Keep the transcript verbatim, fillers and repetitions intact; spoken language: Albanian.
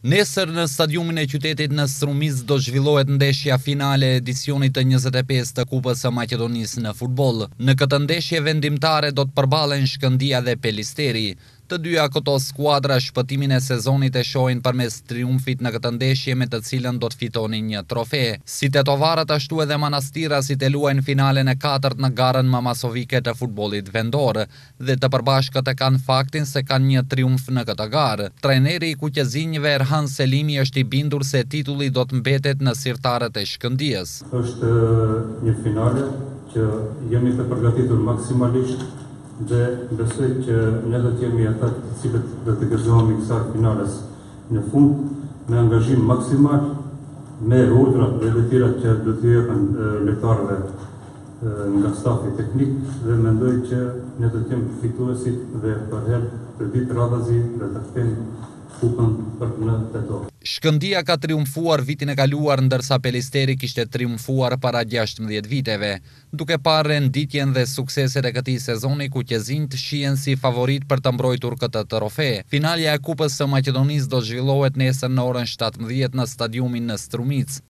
Nesër në stadiumin e qytetit në Strumic do zhvillohet ndeshja finale e edicionit të njëzet e pesë të Kupës së Maqedonisë në futboll. Në këtë ndeshje vendimtare do të përballen Shkëndia dhe Pelisteri. Të dyja këto skuadra shpëtimin e sezonit e shohin përmes triumfit në këtë ndeshje me të cilën do të fitonin një trofe. Si tetovarët ashtu edhe Manastirasit e luajnë finalen e katërt në garën më masovike të futbollit vendor dhe të përbashkët e kanë faktin se kanë një triumf në këtë garë. Trajneri i kuqezinjve Erhan Selimi është i bindur se titulli do të mbetet në sirtarët e Shkëndijës. Është një finale që jemi të përgatitur maksimalisht dhe besoj që ne do të jemi ata të cilët do të gëzohemi kësaj finales në fund me angazhim maksimal, me urdhrat dhe detyrat që do t'i jepen lojtarëve nga stafi teknik dhe mendoj që ne do të jemi fituesit dhe për herë të ditë radhazi dhe të kthejmë kupën për në tetor. Shkëndia ka triumfuar vitin e kaluar ndërsa Pelisteri kishte triumfuar para gjashtëmbëdhjetë viteve, duke parë renditjen dhe sukseset e këtij sezoni kuqezinjt shihen si favorit për të mbrojtur këtë trofe. Finalja e Kupës së Maqedonisë do zhvillohet nesër në orën shtatëmbëdhjetë në stadiumin në Strumic.